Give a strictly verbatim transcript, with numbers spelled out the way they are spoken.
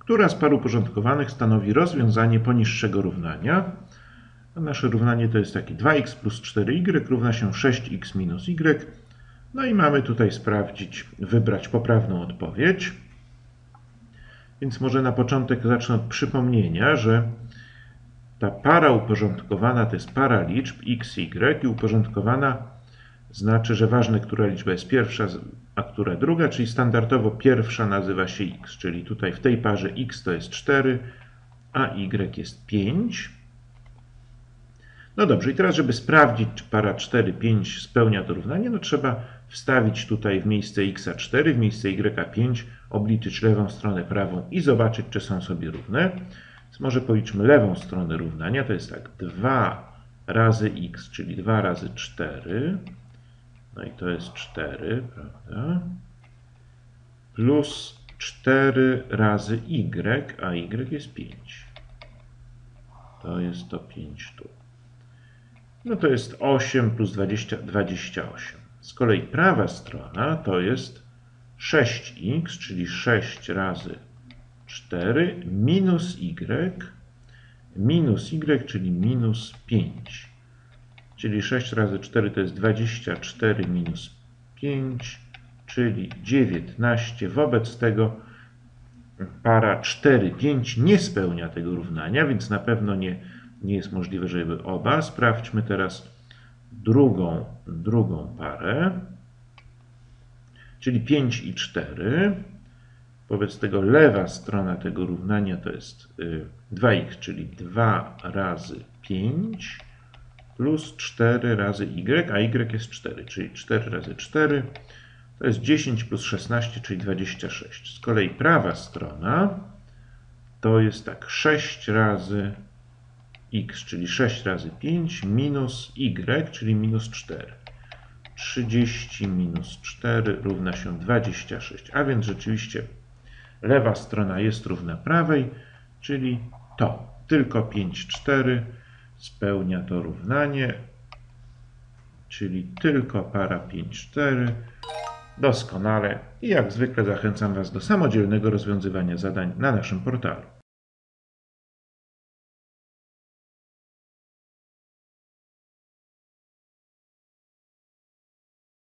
Która z par uporządkowanych stanowi rozwiązanie poniższego równania? A nasze równanie to jest takie dwa x plus cztery y równa się sześć x minus y. No i mamy tutaj sprawdzić, wybrać poprawną odpowiedź. Więc może na początek zacznę od przypomnienia, że ta para uporządkowana to jest para liczb x, y i uporządkowana znaczy, że ważne, która liczba jest pierwsza, a która druga, czyli standardowo pierwsza nazywa się x, czyli tutaj w tej parze x to jest cztery, a y jest pięć. No dobrze, i teraz żeby sprawdzić, czy para cztery, pięć spełnia to równanie, no trzeba wstawić tutaj w miejsce x cztery, w miejsce y pięć, obliczyć lewą stronę, prawą i zobaczyć, czy są sobie równe. Więc może policzmy lewą stronę równania, to jest tak, dwa razy x, czyli dwa razy cztery, no i to jest cztery, prawda, plus cztery razy y, a y jest pięć. To jest to pięć tu. No to jest osiem plus dwadzieścia, dwadzieścia osiem. Z kolei prawa strona to jest sześć x, czyli sześć razy cztery minus y, minus y, czyli minus pięć. Czyli sześć razy cztery to jest dwadzieścia cztery minus pięć, czyli dziewiętnaście. Wobec tego para cztery, pięć nie spełnia tego równania, więc na pewno nie, nie jest możliwe, żeby oba. Sprawdźmy teraz drugą, drugą parę, czyli pięć i cztery. Wobec tego lewa strona tego równania to jest dwa x, czyli dwa razy pięć plus cztery razy y, a y jest cztery, czyli cztery razy cztery to jest dziesięć plus szesnaście, czyli dwadzieścia sześć. Z kolei prawa strona to jest tak, sześć razy x, czyli sześć razy pięć minus y, czyli minus cztery. trzydzieści minus cztery równa się dwadzieścia sześć, a więc rzeczywiście lewa strona jest równa prawej, czyli to. Tylko pięć, cztery spełnia to równanie, czyli tylko para pięć, cztery. Doskonale. I jak zwykle zachęcam Was do samodzielnego rozwiązywania zadań na naszym portalu.